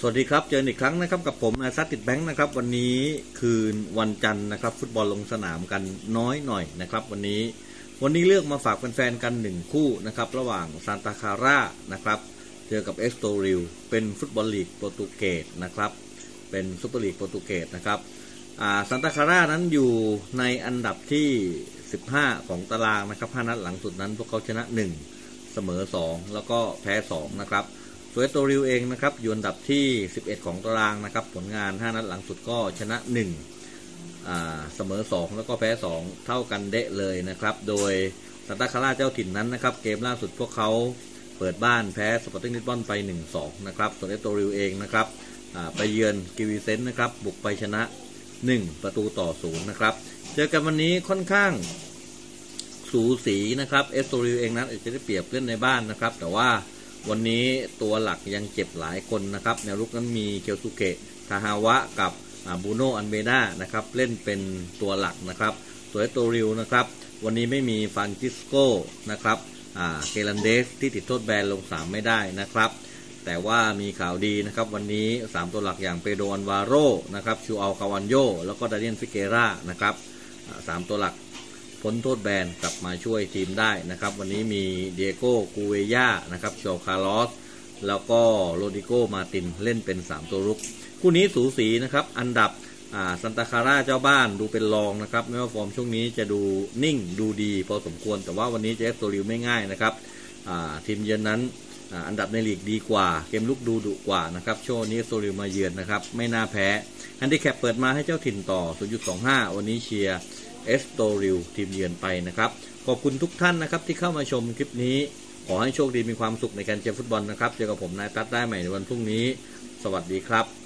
สวัสดีครับเจออีกครั้งนะครับกับผมนายซัดติดแบงค์นะครับวันนี้คืนวันจันทร์นะครับฟุตบอลลงสนามกันน้อยหน่อยนะครับวันนี้เลือกมาฝากแฟนๆกัน1คู่นะครับระหว่างซานตาคาร่านะครับเจอกับเอสโตริลเป็นฟุตบอลลีกโปรตุเกสนะครับเป็นซุปเปอร์ลีกโปรตุเกสนะครับซานตาคาร่านั้นอยู่ในอันดับที่15ของตารางนะครับ5นัดหลังสุดนั้นพวกเขาชนะ1เสมอ2แล้วก็แพ้2นะครับส่วนเอสโตริลเองนะครับอยู่อันดับที่11ของตารางนะครับผลงาน5นัดหลังสุดก็ชนะ1เสมอ2แล้วก็แพ้2เท่ากันเดะเลยนะครับโดยซานตาคาร่าเจ้าถิ่นนั้นนะครับเกมล่าสุดพวกเขาเปิดบ้านแพ้สปอร์ติ้งลิสบอนไป 1-2 นะครับส่วนเอสโตริลเองนะครับไปเยือนกิวิเซนต์นะครับบุกไปชนะ1-0นะครับเจอกันวันนี้ค่อนข้างสูสีนะครับเอสโตริลเองนั้นอาจจะได้เปรียบเล่นในบ้านนะครับแต่ว่าวันนี้ตัวหลักยังเจ็บหลายคนนะครับแนวรุกนั้นมีเคียวซุเกะทาฮาวะกับบูโนอันเบด้านะครับเล่นเป็นตัวหลักนะครับส่วนเอสโตริลนะครับวันนี้ไม่มีฟรานซิสโกนะครับเกลันเดสที่ติดโทษแบนลง3ไม่ได้นะครับแต่ว่ามีข่าวดีนะครับวันนี้3ตัวหลักอย่างเปโดร อันวาโรนะครับชูอัลคาวันโยแล้วก็ดาเนียลฟิเกรานะครับ3ตัวหลักพ้นโทษแบนกลับมาช่วยทีมได้นะครับวันนี้มีเดียโก้กูเวย่านะครับชอคาร์ลอสแล้วก็โรดิโกมาตินเล่นเป็น3ตัวรุกคู่นี้สูสีนะครับอันดับซานตาคาร่าเจ้าบ้านดูเป็นรองนะครับไม่ว่าฟอร์มช่วงนี้จะดูนิ่งดูดีพอสมควรแต่ว่าวันนี้เอสโตริลไม่ง่ายนะครับทีมเยือนนั้นอันดับในลีกดีกว่าเกมลุกดูดุกว่านะครับโชว์นี้เอสโตริลมาเยือนนะครับไม่น่าแพ้ฮันดิแคปเปิดมาให้เจ้าถิ่นต่อ 0.25 วันนี้เชียร์เอสโตริลทีมเยือนไปนะครับขอบคุณทุกท่านนะครับที่เข้ามาชมคลิปนี้ขอให้โชคดีมีความสุขในการเชียร์ฟุตบอลนะครับเจอกับผมนายตั๊ดได้ใหม่ในวันพรุ่งนี้สวัสดีครับ